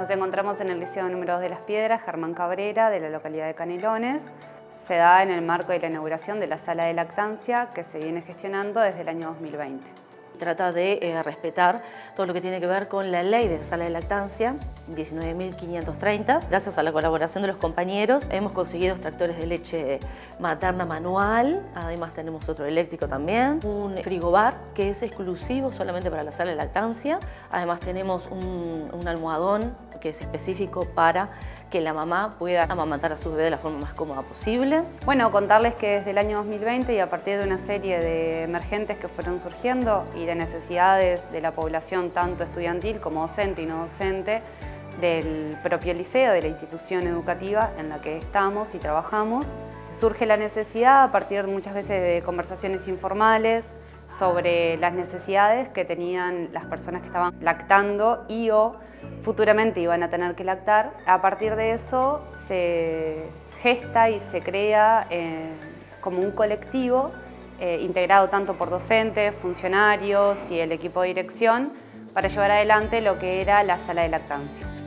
Nos encontramos en el Liceo número 2 de Las Piedras, Germán Cabrera, de la localidad de Canelones. Se da en el marco de la inauguración de la sala de lactancia que se viene gestionando desde el año 2020. Trata de respetar todo lo que tiene que ver con la ley de sala de lactancia 19.530. Gracias a la colaboración de los compañeros hemos conseguido extractores de leche materna manual, además tenemos otro eléctrico también, un frigobar que es exclusivo solamente para la sala de lactancia, además tenemos un almohadón que es específico para que la mamá pueda amamantar a su bebé de la forma más cómoda posible. Bueno, contarles que desde el año 2020 y a partir de una serie de emergentes que fueron surgiendo y de necesidades de la población tanto estudiantil como docente y no docente, del propio liceo, de la institución educativa en la que estamos y trabajamos, surge la necesidad a partir muchas veces de conversaciones informales sobre las necesidades que tenían las personas que estaban lactando y o futuramente iban a tener que lactar. A partir de eso se gesta y se crea como un colectivo integrado tanto por docentes, funcionarios y el equipo de dirección para llevar adelante lo que era la sala de lactancia.